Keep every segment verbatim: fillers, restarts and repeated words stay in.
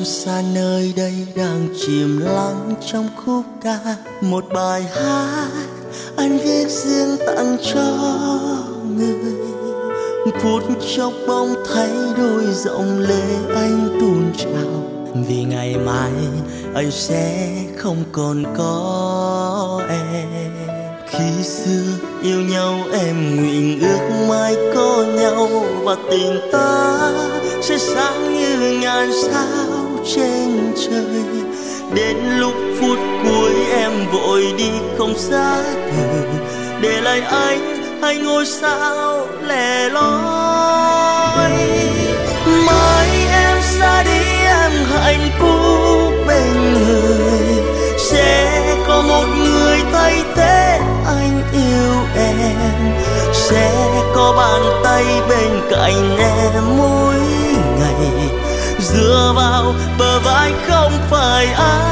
xa nơi đây đang chìm lắng trong khúc ca. Một bài hát anh viết riêng tặng cho người. Phút chốc bỗng thấy đôi giọng lệ anh tuôn trào. Vì ngày mai anh sẽ không còn có em. Khi xưa yêu nhau em nguyện ước mai có nhau. Và tình ta sẽ sáng như ngàn sao trên trời. Đến lúc phút cuối em vội đi không xa từ. Để lại anh hay ngôi sao lẻ loi. Mai em xa đi em hạnh phúc bên người. Sẽ có một người thay thế anh yêu em. Sẽ có bàn tay bên cạnh em mỗi ngày. Dựa vào bờ vai không phải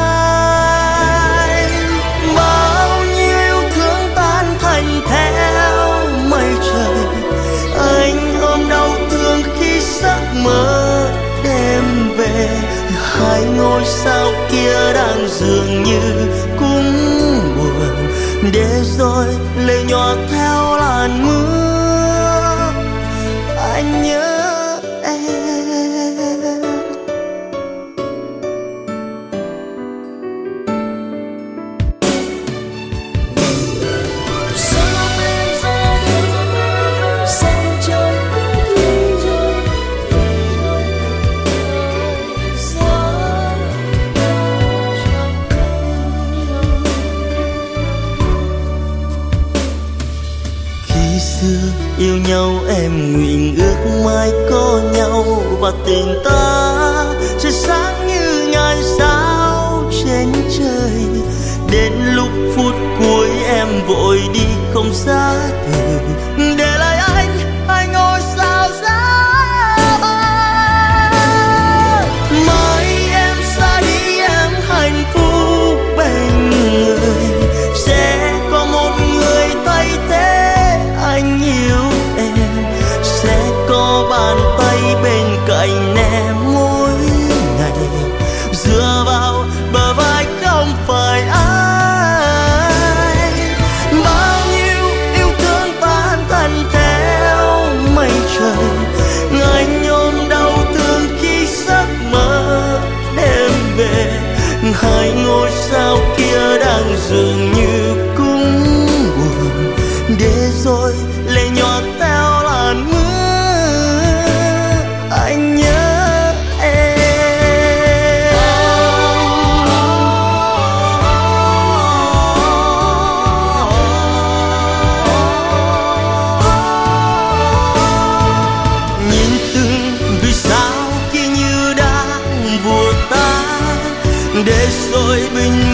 ai. Bao nhiêu yêu thương tan thành theo mây trời. Anh ôm đau thương khi giấc mơ đêm về. Hai ngôi sao kia đang dường như cũng buồn. Để rồi lệ nhòa theo làn mưa. Anh nhớ em. Yêu nhau em nguyện ước mai có nhau. Và tình ta sẽ sáng như ngàn sao trên trời. Đến lúc phút cuối em vội đi không xa từ. Để lại anh hai ngôi sao giá băng. Mai em xa đi em hạnh phúc bên người. Sẽ có một người thay thế anh yêu em. Sẽ có bàn tay bên cạnh em mỗi ngày. Dựa vào bờ vai không phải ai. Bao nhiêu yêu thương tan thành theo mây trời. Anh ôm đau thương khi giấc mơ đêm về. Hai ngôi sao kia đang dường như cũng buồn. Để rồi lệ nhòa theo làn mưa. Anh nhớ em. Nhìn từng vì sao kia như đang vùa ta. Để rồi bình